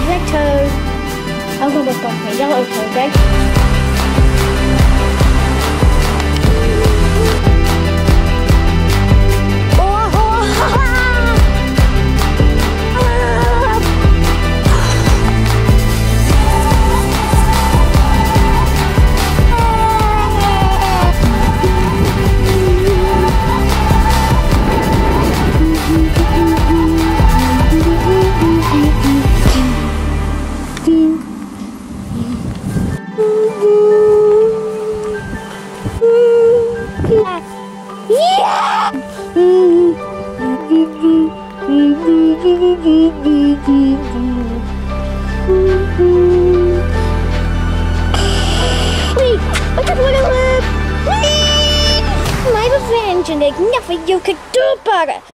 red toad. I'm going to look like a yellow toad, okay? Yeah! Wait, what's up, little lip? My revenge, and there's nothing you could do about it.